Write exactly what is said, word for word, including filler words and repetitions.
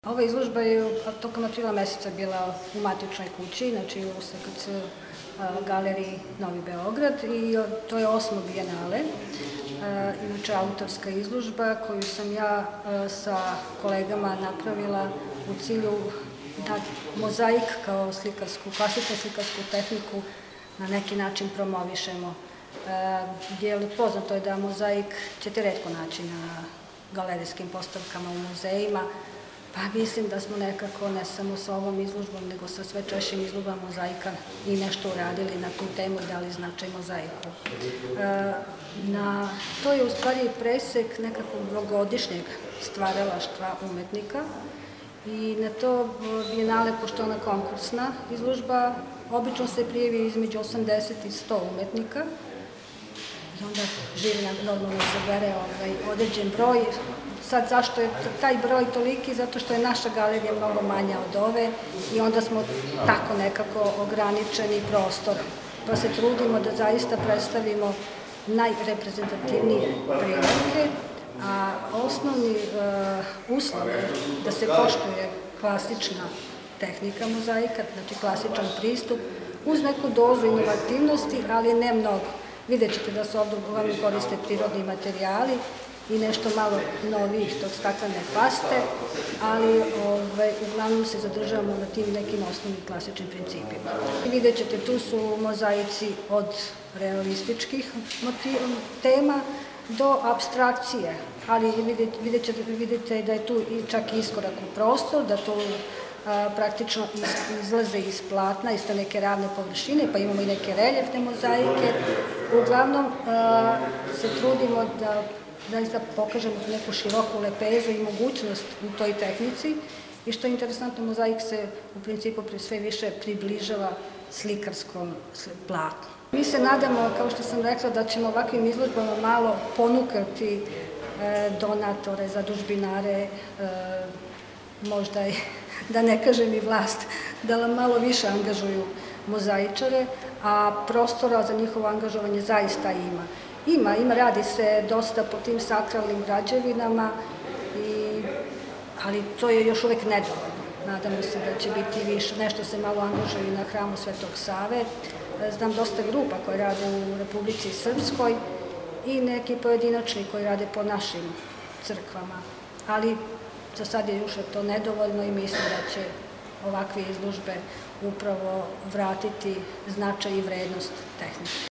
Ova izložba je tokom aprila meseca bila u matičnoj kući, znači u S K C galeriji Novi Beograd, i to je osmo bijenale, inače autorska izložba koju sam ja sa kolegama napravila u cilju da mozaik kao slikarsku, klasičnu slikarsku tehniku na neki način promovišemo. Jer poznato je da mozaik ćete retko naći na galerijskim postavkama u muzejima, pa mislim da smo nekako ne samo sa ovom izložbom, nego sa sve češćim izložbama mozaika i nešto uradili na tu temu i dali značaj mozaiku. To je u stvari presek nekakvog dvogodišnjeg stvaralaštva umetnika i na to bijenale, pošto je ona konkursna izložba, obično se prijavi između osamdeset i sto umetnika i onda žiri normalno izabere određen broj. Sad, zašto je taj broj toliki? Zato što je naša galerija mnogo manja od ove i onda smo tako nekako ograničeni prostor. Pa se trudimo da zaista predstavimo najreprezentativnije primerke, a osnovni uslov je da se poštuje klasična tehnika mozaika, znači klasičan pristup, uz neku dozu inovativnosti, ali ne mnogo. Vidjet ćete da se ovdje uglavnom koriste prirodni materijali i nešto malo novijih od staklene paste, ali uglavnom se zadržavamo na tim nekim osnovnim klasičnim principima. Vidjet ćete, tu su mozaici od realističkih tema do apstrakcije, ali vidite da je tu čak iskorak u prostor, da tu praktično izlaze iz platna, iz te neke ravne površine, pa imamo i neke reljefne mozaike. Uglavnom se trudimo da zaista pokažemo neku široku lepezu i mogućnost u toj tehnici i što je interesantno, mozaik se u principu sve više približava slikarskom platnu. Mi se nadamo, kao što sam rekla, da ćemo ovakvim izložbama malo ponukati donatore, zadužbinare, možda i, da ne kažem i vlast, da nam malo više angažuju mozaičare, a prostora za njihovo angažovanje zaista ima. Ima, ima, radi se dosta po tim sakralnim građevinama, ali to je još uvek nedovoljno. Nadamo se da će biti više, nešto se malo angažuju na hramu Svetog Save. Znam dosta grupa koje rade u Republici Srpskoj i neki pojedinačni koji rade po našim crkvama, ali za sad je još to nedovoljno i mislim da će ovakve izložbe upravo vratiti značaj i vrednost tehnike.